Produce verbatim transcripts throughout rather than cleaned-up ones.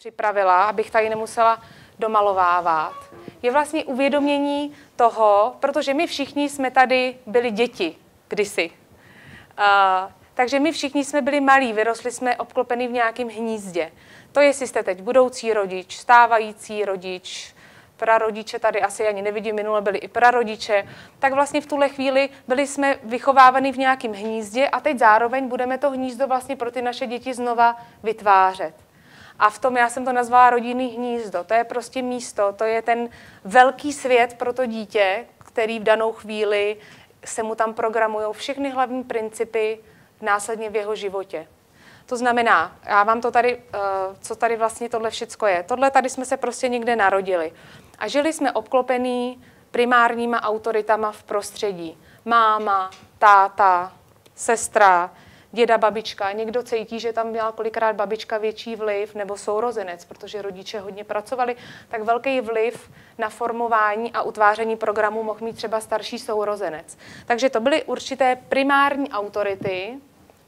připravila, abych tady nemusela domalovávat, je vlastně uvědomění toho, protože my všichni jsme tady byli děti kdysi. Uh, takže my všichni jsme byli malí, vyrostli jsme obklopeni v nějakém hnízdě. To, jestli jste teď budoucí rodič, stávající rodič, prarodiče, tady asi ani nevidím, minule byli i prarodiče, tak vlastně v tuhle chvíli byli jsme vychovávaní v nějakém hnízdě a teď zároveň budeme to hnízdo vlastně pro ty naše děti znova vytvářet. A v tom já jsem to nazvala rodinný hnízdo. To je prostě místo, to je ten velký svět pro to dítě, který v danou chvíli se mu tam programují všechny hlavní principy následně v jeho životě. To znamená, já vám to tady, co tady vlastně tohle všecko je. Tohle tady jsme se prostě někde narodili. A žili jsme obklopení primárníma autoritama v prostředí. Máma, táta, sestra, děda, babička. Někdo cítí, že tam měla kolikrát babička větší vliv, nebo sourozenec, protože rodiče hodně pracovali, tak velký vliv na formování a utváření programu mohl mít třeba starší sourozenec. Takže to byly určité primární autority,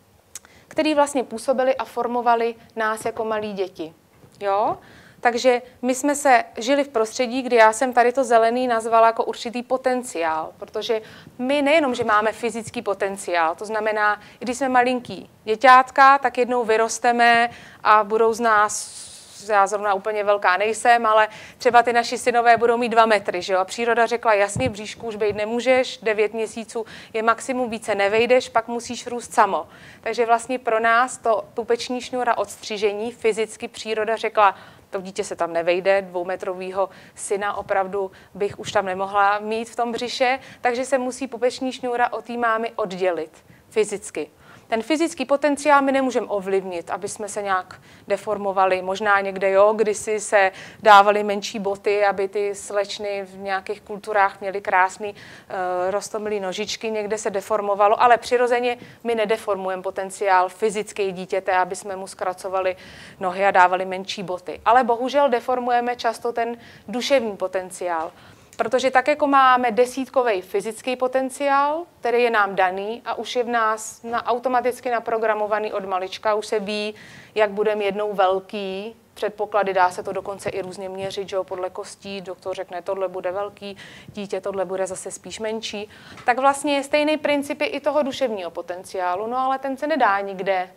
které vlastně působily a formovaly nás jako malí děti. Jo? Takže my jsme se žili v prostředí, kdy já jsem tady to zelený nazvala jako určitý potenciál, protože my nejenom, že máme fyzický potenciál, to znamená, když jsme malinký děťátka, tak jednou vyrosteme a budou z nás, já zrovna úplně velká nejsem, ale třeba ty naši synové budou mít dva metry, že jo? A příroda řekla, jasně, v bříšku už být nemůžeš, devět měsíců je maximum, více nevejdeš, pak musíš růst samo. Takže vlastně pro nás to pupeční šňůra odstřižení, fyzicky příroda řekla, to dítě se tam nevejde, dvoumetrovýho syna opravdu bych už tam nemohla mít v tom břiše, takže se musí pupeční šňůra od té mámy oddělit fyzicky. Ten fyzický potenciál my nemůžeme ovlivnit, aby jsme se nějak deformovali. Možná někde, jo, kdysi se dávaly menší boty, aby ty slečny v nějakých kulturách měly krásný uh, roztomilý nožičky, někde se deformovalo, ale přirozeně my nedeformujeme potenciál fyzický dítěte, aby jsme mu zkracovali nohy a dávali menší boty. Ale bohužel deformujeme často ten duševní potenciál. Protože tak, jako máme desítkový fyzický potenciál, který je nám daný a už je v nás na, automaticky naprogramovaný od malička, už se ví, jak budeme jednou velký, předpoklady, dá se to dokonce i různě měřit, že jo, podle kostí, doktor řekne, tohle bude velký, dítě tohle bude zase spíš menší, tak vlastně je stejný princip i toho duševního potenciálu, no ale ten se nedá nikde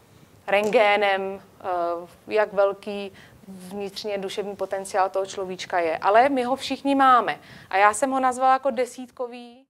rentgénem, jak velký vnitřně duševní potenciál toho človíčka je. Ale my ho všichni máme. A já jsem ho nazvala jako desítkový